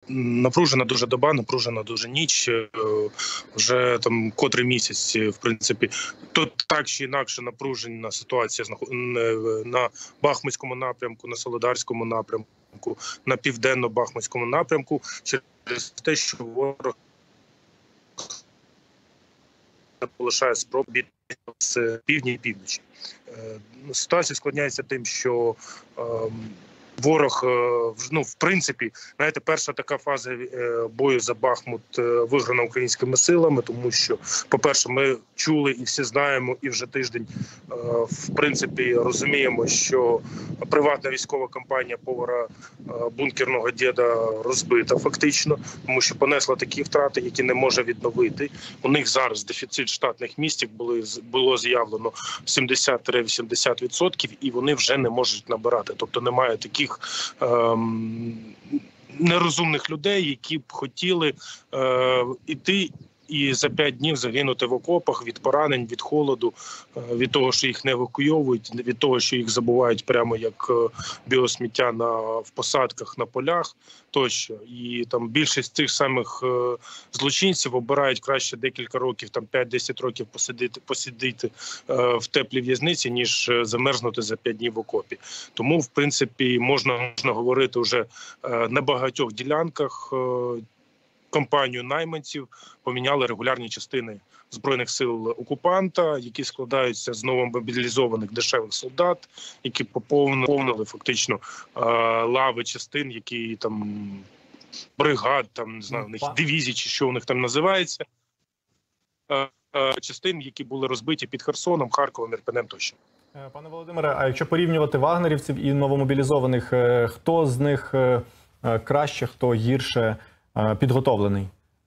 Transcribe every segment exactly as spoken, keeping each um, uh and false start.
напружена дуже доба, напружена дуже ніч. Вже там котрий місяць, в принципі, то так чи інакше напружена ситуація на Бахмутському напрямку, на Солидарському напрямку, на південно-бахмутському напрямку, через те, що ворог полишає спроб з півдня і півночі. Ситуація складняється тим, що ворог, ну, в принципі, знаєте, перша така фаза бою за Бахмут виграна українськими силами, тому що, по-перше, ми чули і всі знаємо, і вже тиждень, в принципі, розуміємо, що приватна військова компанія повара бункерного діда розбита фактично, тому що понесла такі втрати, які не може відновити. У них зараз дефіцит штатних місць були, було заявлено сімдесят-вісімдесят відсотків, і вони вже не можуть набирати. Тобто немає таких Ем, нерозумних людей, які б хотіли е, іти і за п'ять днів загинути в окопах від поранень, від холоду, е, від того, що їх не евакуйовують, від того, що їх забувають прямо як е, біосміття на, в посадках, на полях тощо. І там більшість цих самих е, злочинців обирають краще декілька років, там п'ять-десять років посидіти, посидіти е, в теплій в'язниці, ніж замерзнути за п'ять днів в окопі. Тому, в принципі, можна, можна говорити вже е, на багатьох ділянках. Е, компанію найманців поміняли регулярні частини Збройних сил окупанта, які складаються з новомобілізованих дешевих солдат, які поповнили фактично лави частин, які там бригад, там не знаю, у них дивізії чи що у них там називається, частин, які були розбиті під Херсоном, Харковом, Ірпенем тощо. Пане Володимире, а якщо порівнювати вагнерівців і новомобілізованих, хто з них краще, хто гірше підготовлений?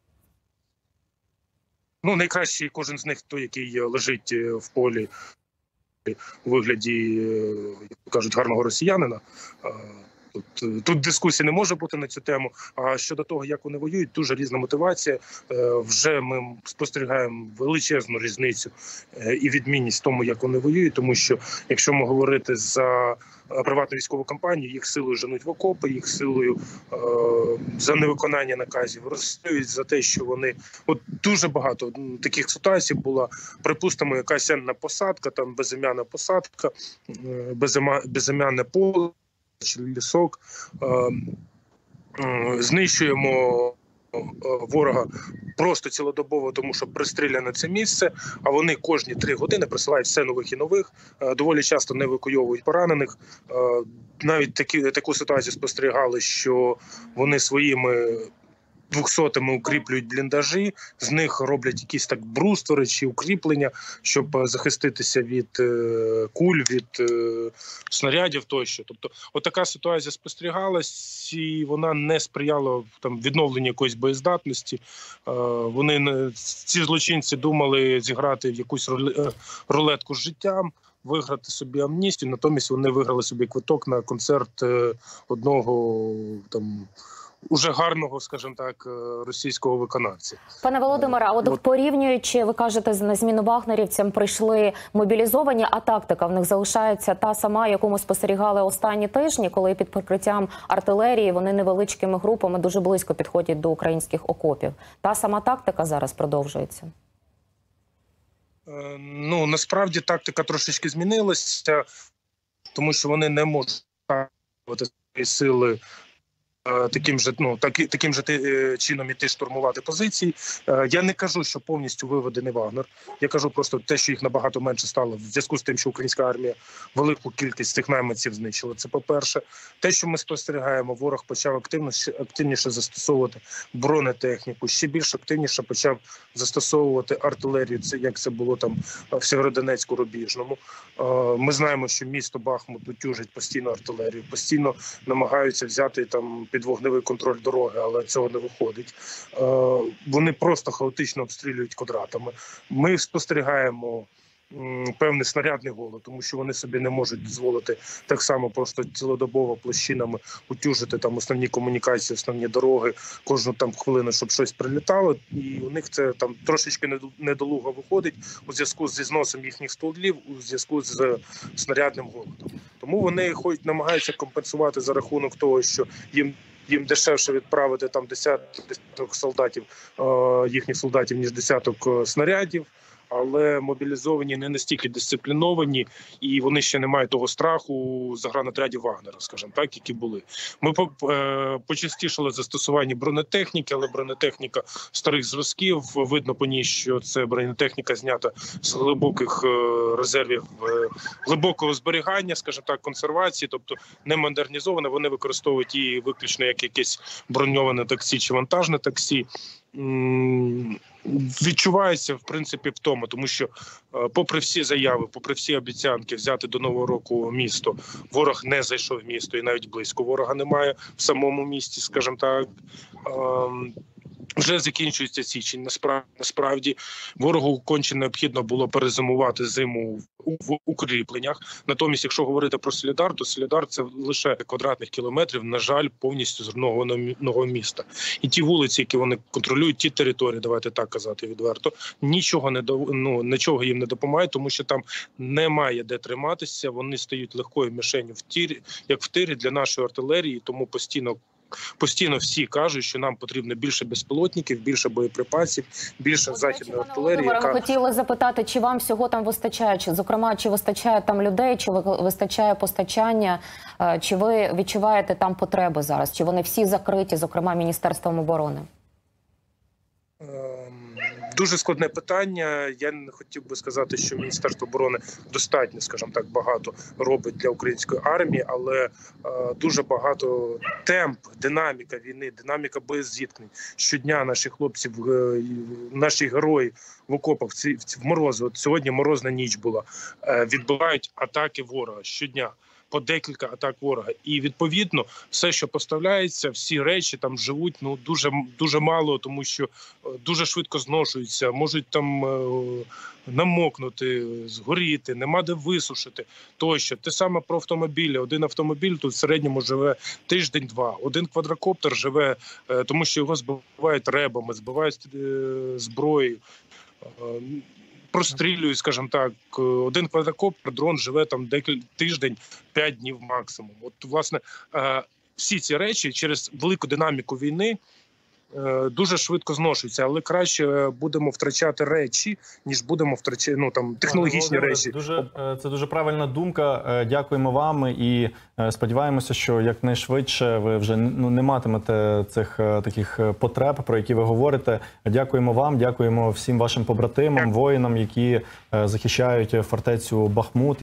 Ну, найкращий кожен з них той, який лежить в полі у вигляді, як кажуть, гарного росіянина. Тут, тут дискусії не може бути на цю тему. А щодо того, як вони воюють, дуже різна мотивація. Вже ми спостерігаємо величезну різницю і відмінність в тому, як вони воюють. Тому що, якщо ми говорити за приватну військову компанію, їх силою женуть в окопи, їх силою е за невиконання наказів розстрілюють за те, що вони... От дуже багато таких ситуацій було. Припустимо, якась енна посадка, там безім'яна посадка, безім'яне поле, лісок. Е е знищуємо ворога просто цілодобово, тому що пристріляне це місце, а вони кожні три години присилають все нових і нових, доволі часто не евакуйовують поранених. Навіть такі, таку ситуацію спостерігали, що вони своїми двохсотими укріплюють бліндажі, з них роблять якісь так бруствери чи укріплення, щоб захиститися від е, куль, від е, снарядів тощо. Тобто, отака ситуація спостерігалась, і вона не сприяла там відновленню якоїсь боєздатності. Е, вони, ці злочинці думали зіграти в якусь рулетку з життям, виграти собі амністію, натомість вони виграли собі квиток на концерт е, одного там уже гарного, скажімо так, російського виконавця. Пане Володимире, а от, от порівнюючи, ви кажете, на зміну вагнерівцям прийшли мобілізовані, а тактика в них залишається та сама, яку ми спостерігали останні тижні, коли під прикриттям артилерії вони невеличкими групами дуже близько підходять до українських окопів. Та сама тактика зараз продовжується? Е, ну, насправді тактика трошечки змінилася, тому що вони не можуть свої сили таким же, ну, так, таким же чином іти штурмувати позиції. Я не кажу, що повністю виведений Вагнер. Я кажу просто те, що їх набагато менше стало в зв'язку з тим, що українська армія велику кількість цих найманців знищила. Це по-перше. Те, що ми спостерігаємо, ворог почав активно, активніше застосовувати бронетехніку, ще більш активніше почав застосовувати артилерію, це як це було там в Сєвєродонецьку, Рубіжному. Ми знаємо, що місто Бахмут утюжить постійно артилерію, постійно намагаються взяти там під вогневий контроль дороги, але цього не виходить. Вони просто хаотично обстрілюють квадратами. Ми спостерігаємо певний снарядний голод, тому що вони собі не можуть дозволити так само просто цілодобово площинами утюжити там основні комунікації, основні дороги, кожну там хвилину, щоб щось прилітало. І у них це там трошечки недолуго виходить у зв'язку зі зносом їхніх стволів, у зв'язку з снарядним голодом. Тому вони хоч намагаються компенсувати за рахунок того, що їм їм дешевше відправити там десяток солдатів, їхніх солдатів, ніж десяток снарядів. Але мобілізовані не настільки дисципліновані, і вони ще не мають того страху загранотрядів Вагнера, скажімо так, які були. Ми почастішали застосування бронетехніки, але бронетехніка старих зразків. Видно по ній, що це бронетехніка знята з глибоких резервів, глибокого зберігання, скажімо так, консервації, тобто не модернізована. Вони використовують її виключно як якесь броньоване таксі чи вантажне таксі. Відчувається, в принципі, в тому, тому що попри всі заяви, попри всі обіцянки взяти до Нового року місто, ворог не зайшов в місто і навіть близько ворога немає в самому місті, скажімо так. Вже закінчується січень. Насправді, насправді ворогу конче необхідно було перезимувати зиму в укріпленнях. Натомість, якщо говорити про Солідар, то Солідар – це лише квадратних кілометрів, на жаль, повністю зруйнованого міста. І ті вулиці, які вони контролюють, ті території, давайте так казати відверто, нічого не до, ну, нічого їм не допомагає, тому що там немає де триматися. Вони стають легкою мішенью в тірі, як в тирі для нашої артилерії, тому постійно Постійно всі кажуть, що нам потрібно більше безпілотників, більше боєприпасів, більше західної артилерії. Яка... Яка... Ми хотіли запитати, чи вам всього там вистачає, чи, зокрема, чи вистачає там людей, чи вистачає постачання, чи ви відчуваєте там потреби зараз, чи вони всі закриті, зокрема, Міністерством оборони? Дуже складне питання. Я не хотів би сказати, що Міністерство оборони достатньо, скажімо так, багато робить для української армії, але е, дуже багато темп, динаміка війни, динаміка боєзіткнень. Щодня наші хлопці, е, наші герої в окопах в, ці, в морози, от сьогодні морозна ніч була, е, відбивають атаки ворога щодня. По декілька атак ворога. І, відповідно, все, що поставляється, всі речі там живуть ну дуже дуже мало, тому що дуже швидко зношуються, можуть там е, намокнути, згоріти, нема де висушити, тощо. Те саме про автомобілі. Один автомобіль тут в середньому живе тиждень-два. Один квадрокоптер живе, е, тому що його збивають ребами, збивають е, зброєю. Е, Прострілюють, скажімо так, один квадрокоптер, дрон живе там декілька тиждень, п'ять днів максимум. От, власне, всі ці речі через велику динаміку війни дуже швидко зношуються, але краще будемо втрачати речі, ніж будемо втрачати ну, там, технологічні речі. Дуже, це дуже правильна думка. Дякуємо вам і сподіваємося, що якнайшвидше ви вже ну, не матимете цих таких потреб, про які ви говорите. Дякуємо вам, дякуємо всім вашим побратимам, воїнам, які захищають фортецю Бахмут.